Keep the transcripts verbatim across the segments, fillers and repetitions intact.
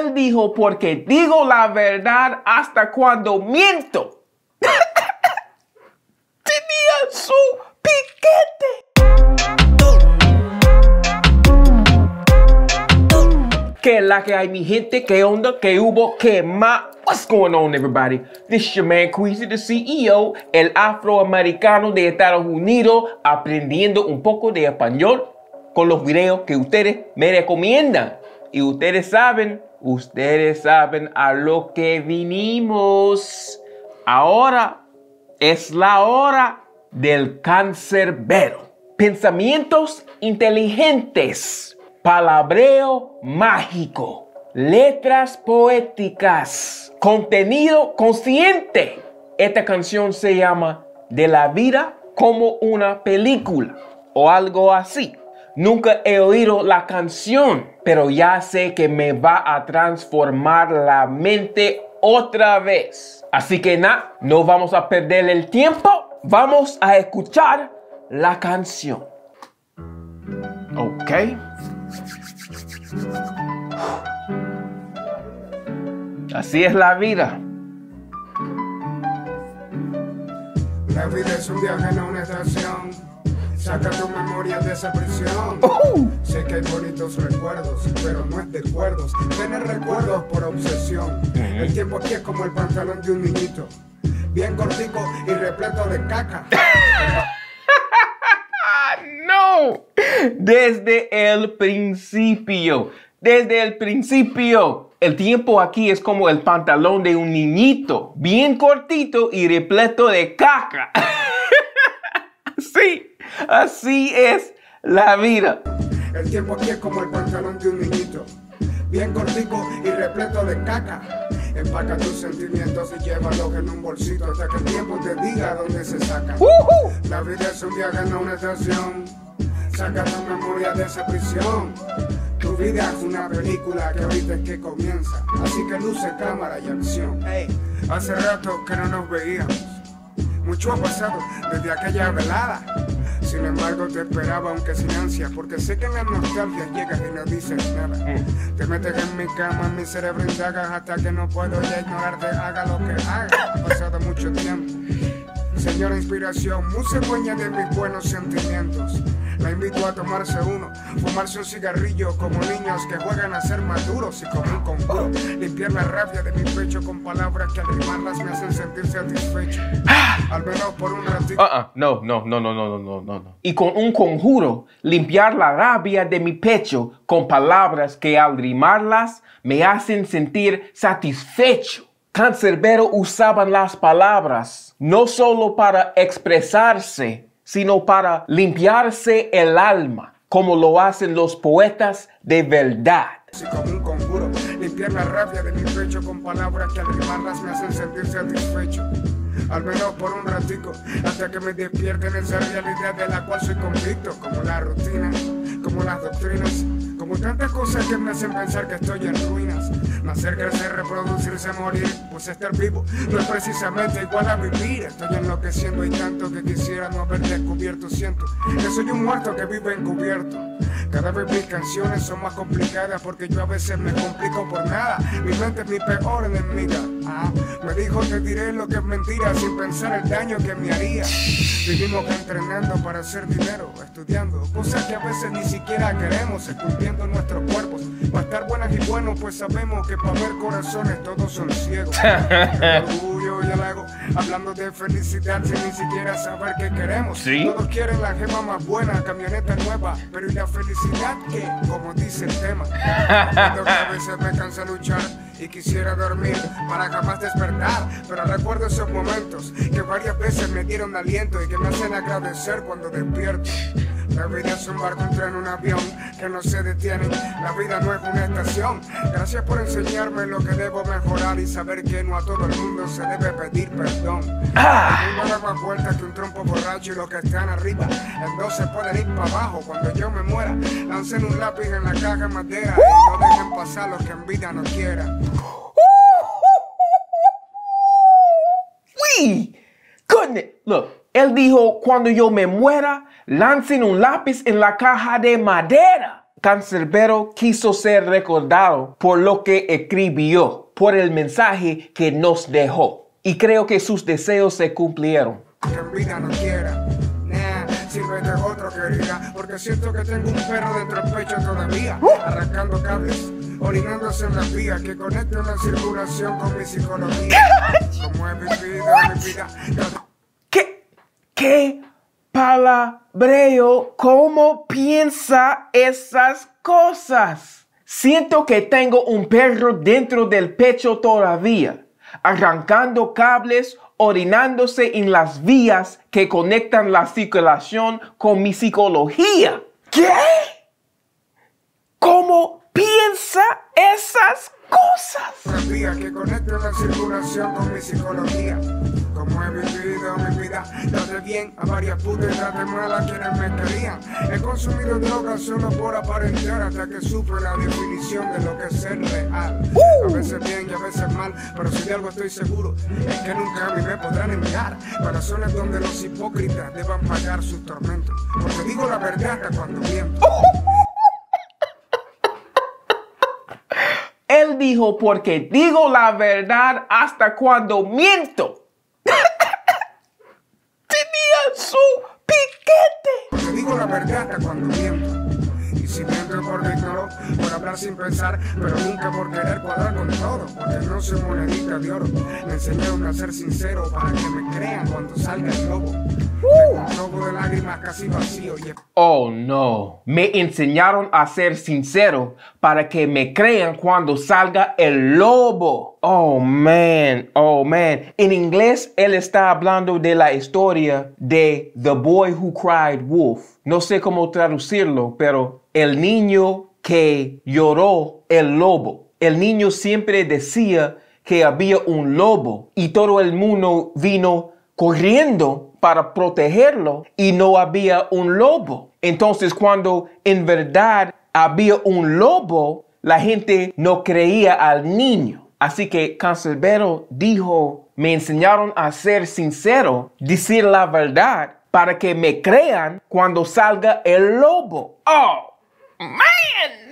él dijo, porque digo la verdad hasta cuando miento. Tenía su piquete. ¿Qué es la que hay, mi gente? ¿Qué onda? ¿Qué hubo? ¿Qué más? What's going on, everybody? This is your man, Queasy, the C E O, el afroamericano de Estados Unidos, aprendiendo un poco de español con los videos que ustedes me recomiendan. Y ustedes saben, ustedes saben a lo que vinimos. Ahora es la hora del cancerbero. Pensamientos inteligentes. Palabreo mágico, letras poéticas, contenido consciente. Esta canción se llama De la vida como una película o algo así. Nunca he oído la canción, pero ya sé que me va a transformar la mente otra vez. Así que nada, no vamos a perder el tiempo. Vamos a escuchar la canción. Ok. Así es la vida. La vida es un viaje, no una estación. Saca tu memoria de esa prisión. Uh-huh. Sé que hay bonitos recuerdos, pero no es de acuerdos. Tener recuerdos por obsesión. Uh-huh. El tiempo aquí es como el pantalón de un niñito, bien cortico y repleto de caca. No, desde el principio, desde el principio, el tiempo aquí es como el pantalón de un niñito, bien cortito y repleto de caca. Sí, así es la vida. El tiempo aquí es como el pantalón de un niñito, bien cortico y repleto de caca. Empaca tus sentimientos y llévalos en un bolsito hasta que el tiempo te diga dónde se saca. Uh-huh. La vida es un viaje, no una estación. Saca tu memoria de esa prisión. Tu vida es una película que ahorita es que comienza. Así que luce, cámara y acción. Hey, hace rato que no nos veíamos. Mucho ha pasado desde aquella velada. Sin embargo te esperaba aunque sin ansia, porque sé que en la nostalgia llegas y no dices nada. Te metes en mi cama, en mi cerebro indagas hasta que no puedo ya ignorarte, haga lo que haga. Ha pasado mucho tiempo. Señora inspiración, muy dueña de mis buenos sentimientos. La invito a tomarse uno, fumarse un cigarrillo como niños que juegan a ser maduros y como un conjuro. Limpiar la rabia de mi pecho con palabras que al rimarlas me hacen sentir satisfecho. Al menos por un ratito. Uh-uh. No, no, no, no, no, no, no, no. Y con un conjuro, limpiar la rabia de mi pecho con palabras que al rimarlas me hacen sentir satisfecho. Cancerbero usaban las palabras no solo para expresarse, sino para limpiarse el alma, como lo hacen los poetas de verdad. Así como un conjuro, limpiar la rabia de mi pecho con palabras que al rimarlas me hacen sentir satisfecho. Al menos por un ratico, hasta que me despierten esa realidad de la cual soy convicto, como la rutina, como las doctrinas, como tantas cosas que me hacen pensar que estoy en ruinas. Nacer, crecer, reproducirse, morir, pues estar vivo no es precisamente igual a vivir. Estoy enloqueciendo y tanto que quisiera no haber descubierto. Siento que soy un muerto que vive encubierto. Cada vez mis canciones son más complicadas porque yo a veces me complico por nada. Mi mente es mi peor enemiga. Ah, me dijo te diré lo que es mentira sin pensar el daño que me haría. Vivimos entrenando para hacer dinero, estudiando cosas que a veces ni siquiera queremos, esculpiendo nuestros cuerpos. Para estar buenas y buenos, pues sabemos que para ver corazones todos son ciegos. El orgullo y el ego, hablando de felicidad sin ni siquiera saber qué queremos. ¿Sí? Todos quieren la gema más buena, camioneta nueva, pero ¿y la felicidad qué? Como dice el tema. Recuerdo que a veces me cansa luchar y quisiera dormir para jamás despertar, pero recuerdo esos momentos que varias veces me dieron aliento y que me hacen agradecer cuando despierto. La vida es un barco, un tren, un avión que no se detiene. La vida no es una estación. Gracias por enseñarme lo que debo mejorar y saber que no a todo el mundo se debe pedir perdón. Ah. El mundo da más vueltas que un trompo borracho y los que están arriba en dos se pueden ir para abajo. Cuando yo me muera, lancen un lápiz en la caja de madera y no dejen pasar los que en vida no quieran. Uy, goodness. Look, él dijo, cuando yo me muera, lancen un lápiz en la caja de madera. Canserbero quiso ser recordado por lo que escribió, por el mensaje que nos dejó. Y creo que sus deseos se cumplieron. Que en vida no quiera, nah, sirve de otro querida, porque siento que tengo un perro dentro del pecho todavía, arrancando cables, orinándose en las vías que conectan la circulación con mi psicología. Como he vivido mi vida. ¿Qué? ¿Qué palabreo? ¿Cómo piensa esas cosas? Siento que tengo un perro dentro del pecho todavía, arrancando cables, orinándose en las vías que conectan la circulación con mi psicología. ¿Qué? ¿Cómo piensa esas cosas? Las vías que conectan la circulación con mi psicología. Como he vivido mi vida, traté bien a varias putas y traté mal a quienes me querían. He consumido drogas solo por aparentar hasta que supe la definición de lo que es ser real. A veces bien y a veces mal, pero si de algo estoy seguro es que nunca a mí me podrán enviar corazones donde los hipócritas deban pagar sus tormentos. Porque digo la verdad hasta cuando miento. Él dijo, porque digo la verdad hasta cuando miento. Tenía su piquete. Porque digo la verdad hasta cuando miento. Y si miento por ignoro, por hablar sin pensar, pero nunca por querer cuadrar con todo. Porque no soy monedita de oro. Me enseñaron a ser sincero para que me crean cuando salga el lobo. Tengo un globo de lágrimas casi vacío y... Oh no, me enseñaron a ser sincero para que me crean cuando salga el lobo. Oh man, oh man. En inglés él está hablando de la historia de The Boy Who Cried Wolf. No sé cómo traducirlo, pero el niño que lloró el lobo. El niño siempre decía que había un lobo y todo el mundo vino corriendo para protegerlo y no había un lobo. Entonces, cuando en verdad había un lobo, la gente no creía al niño. Así que Canserbero dijo, me enseñaron a ser sincero, decir la verdad, para que me crean cuando salga el lobo. Oh, man,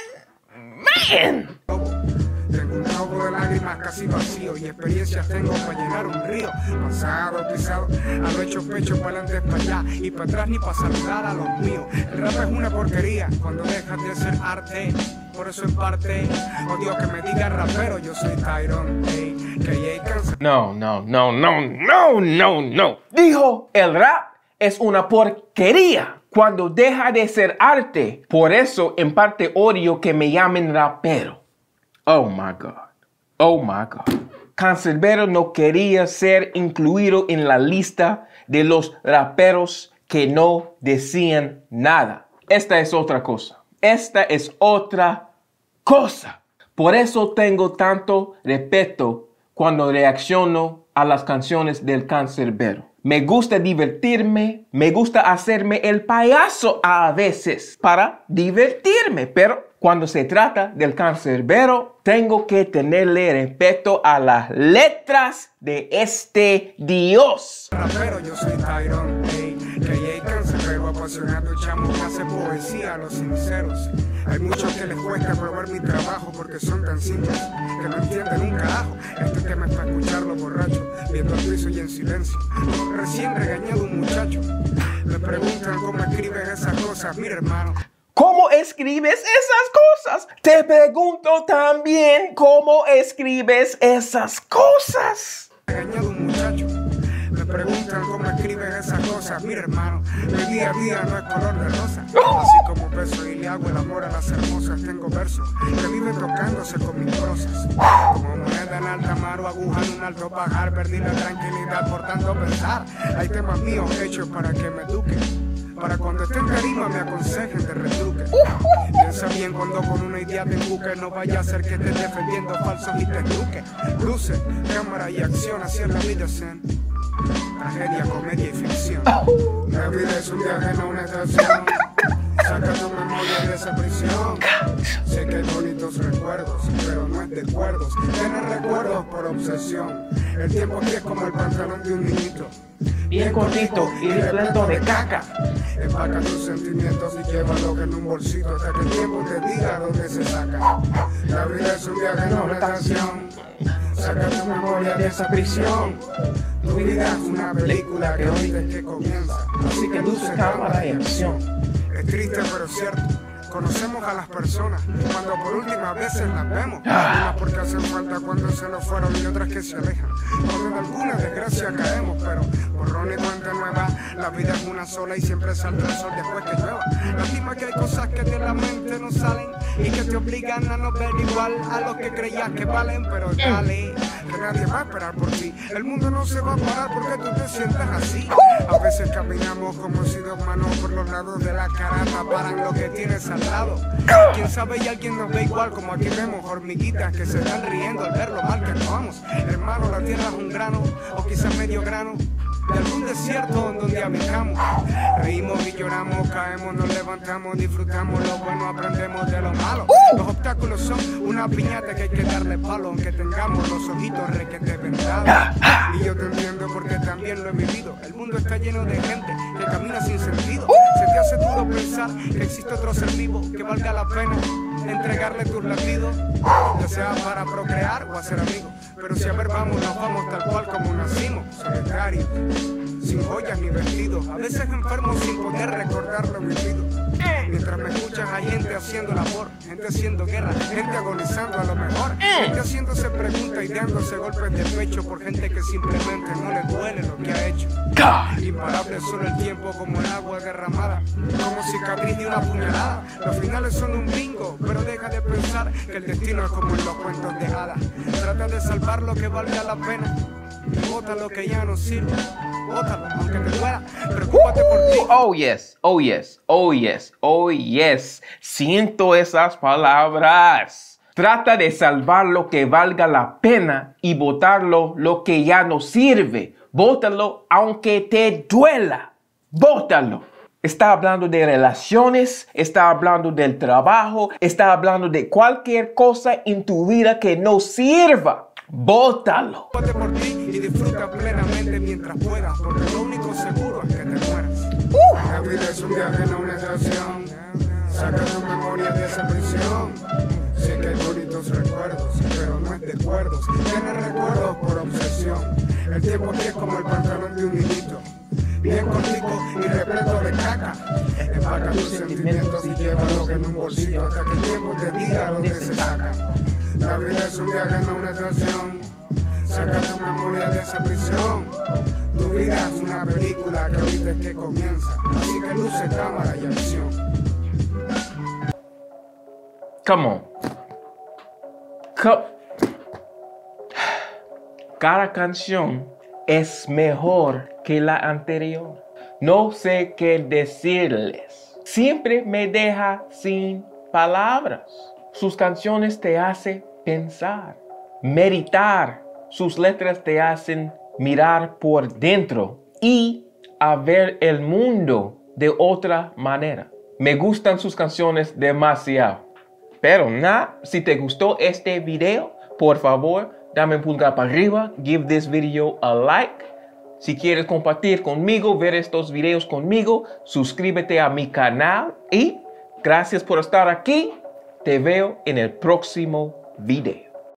man, man. Tengo un globo de lágrimas casi vacío y experiencias tengo para llenar un río. Pasado, pisado, a lo hecho pecho para adelante, para allá y para atrás ni para saludar a los míos. El rap es una porquería cuando dejas de ser arte. Por eso en parte odio que me diga rapero, yo soy Tyrone, hey, que hay cáncer. No, no, no, no, no, no, no. Dijo, el rap es una porquería cuando deja de ser arte. Por eso en parte odio que me llamen rapero. Oh my God. Oh my God. Canserbero no quería ser incluido en la lista de los raperos que no decían nada. Esta es otra cosa. Esta es otra cosa. Por eso tengo tanto respeto cuando reacciono a las canciones del Canserbero. Me gusta divertirme, me gusta hacerme el payaso a veces para divertirme, pero cuando se trata del Canserbero, tengo que tenerle respeto a las letras de este Dios. Rapero, yo soy Tyrone, hey, que hay Canserbero, apasionado chamo que hace poesía a los sinceros. Hay muchos que les cuesta probar mi trabajo porque son tan simples que no entienden un carajo. Este tema es para escucharlo borracho, viendo al piso y en silencio. Recién regañado un muchacho, me preguntan cómo escriben esas cosas. Mira hermano, ¿cómo escribes esas cosas? Te pregunto también cómo escribes esas cosas. Regañado un muchacho, me preguntan cómo escriben esas cosas. Mira hermano, el día a día no es color de rosa. Así como beso y le hago el amor a las hermosas, tengo versos que viven tocándose con mis prosas. Como moneda en alta mar o aguja en un alto pajar, perdí la tranquilidad por tanto pensar. Hay temas míos hechos para que me eduquen, para cuando esté en tarima me aconsejen de retruque. Piensa bien cuando con una idea te embuque, no vaya a ser que estés defendiendo falsos y te eduque. Luce, cámara y acción, así es la vida zen. Tragedia, comedia y ficción. La vida es un viaje, no una estación. Saca tu memoria de esa prisión. Sé que hay bonitos recuerdos, pero no es de acuerdos. Tener recuerdos por obsesión. El tiempo aquí es como el pantalón de un niñito, bien cortito y repleto de caca. Empaca tus sentimientos y llévalos en un bolsito hasta que el tiempo te diga dónde se saca. La vida es un viaje, no una canción. Saca tu memoria de esa prisión. Tu vida es una película que hoy es que comienza. Así que luce, cámara y acción. Es triste pero cierto. Conocemos a las personas cuando por últimas veces las vemos. Unas porque hacen falta cuando se nos fueron y otras que se alejan. Cuando en alguna desgracia caemos, pero borrón y cuenta nueva. La vida es una sola y siempre saldrá el sol después que llueva. Lástima que hay cosas que de la mente no salen y que te obligan a no ver igual a los que creías que valen. Pero dale, que nadie va a esperar por ti. El mundo no se va a parar porque tú te sientas así. A veces caminamos como si dos manos por los lados de la cara taparan lo que tienes al lado. Quién sabe y alguien nos ve igual, como aquí vemos hormiguitas que se están riendo al ver lo mal que actuamos. Hermano, la tierra es un grano, o quizás medio grano de algún desierto en donde habitamos. Reímos y lloramos, caemos, nos levantamos, disfrutamos lo bueno, aprendemos de lo malo. Los obstáculos son una piñata que hay que darle palo, aunque tengamos los ojitos requete vendados. Y yo te entiendo porque también lo he vivido. El mundo está lleno de gente que camina sin sentido. Se te hace duro pensar que existe otro ser vivo que valga la pena entregarle tus latidos, ya sea para procrear o hacer amigos. Pero si a ver vamos, nos vamos tal cual como nacimos, solitarios, sin joyas ni vestidos, a veces enfermos sin poder recordar lo vivido. Mientras me escuchas hay gente haciendo labor, gente haciendo guerra, gente agonizando a lo mejor, gente haciéndose preguntas y dándose golpes de pecho por gente que simplemente no le duele lo que ha hecho. Imparable solo el tiempo como el agua derramada, como cicatriz de una puñalada. Los finales son un bingo, pero deja de pensar que el destino es como en los cuentos de hadas. Trata de salvar lo que valga la pena, bota lo que ya no sirve. Bótalo, aunque te duela, preocúpate por ti. Oh yes, oh yes, oh yes, oh yes. Siento esas palabras. Trata de salvar lo que valga la pena y botarlo lo que ya no sirve. Bótalo aunque te duela. Bótalo. Está hablando de relaciones, está hablando del trabajo, está hablando de cualquier cosa en tu vida que no sirva. Bótalo. Bótate por ti y disfruta plenamente mientras puedas, porque lo único seguro es que te mueras. Uh. La vida es un viaje, no una estación. Saca tu memoria de esa prisión. Sé que hay bonitos recuerdos, pero no es de acuerdos. Tienes recuerdos por obsesión. El tiempo aquí es como el pantalón de un niñito, bien cortico y repleto de caca. Empaca tus sentimientos y llévalos en un bolsillo hasta que el tiempo te diga dónde se saca. La vida es un viaje, no una estación. Saca tu memoria de esa prisión. Tu vida es una película que ahorita es que comienza. Así que luce, cámara y acción. Come on. Co- Cada canción es mejor que la anterior. No sé qué decirles. Siempre me deja sin palabras. Sus canciones te hacen pensar, meditar. Sus letras te hacen mirar por dentro y a ver el mundo de otra manera. Me gustan sus canciones demasiado. Pero nada, si te gustó este video, por favor, dame un pulgar para arriba. Give this video a like. Si quieres compartir conmigo, ver estos videos conmigo, suscríbete a mi canal y gracias por estar aquí. Te veo en el próximo video.